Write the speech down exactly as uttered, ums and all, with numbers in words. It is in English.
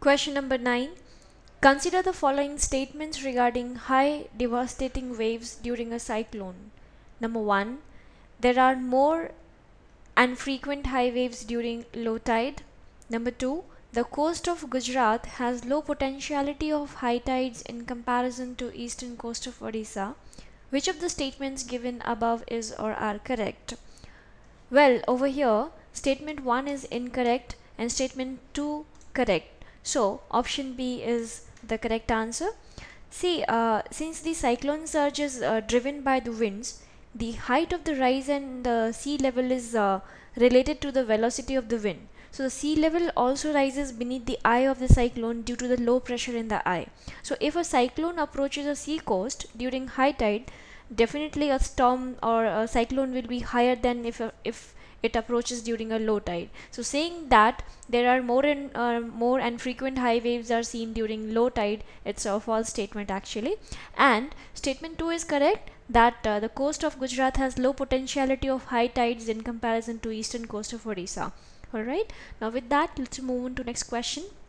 Question number nine. Consider the following statements regarding high devastating waves during a cyclone. Number one. There are more and frequent high waves during low tide. Number two. The coast of Gujarat has low potentiality of high tides in comparison to eastern coast of Odisha. Which of the statements given above is or are correct? Well, over here, statement one is incorrect and statement two correct. So, option B is the correct answer. See, uh, since the cyclone surge is uh, driven by the winds, the height of the rise and the sea level is uh, related to the velocity of the wind. So the sea level also rises beneath the eye of the cyclone due to the low pressure in the eye. So if a cyclone approaches a sea coast during high tide, definitely a storm or a cyclone will be higher than if, if it approaches during a low tide. So saying that there are more and uh, more and frequent high waves are seen during low tide, it's a false statement actually. And statement two is correct, that uh, the coast of Gujarat has low potentiality of high tides in comparison to eastern coast of Odisha. Alright, now with that, let's move on to next question.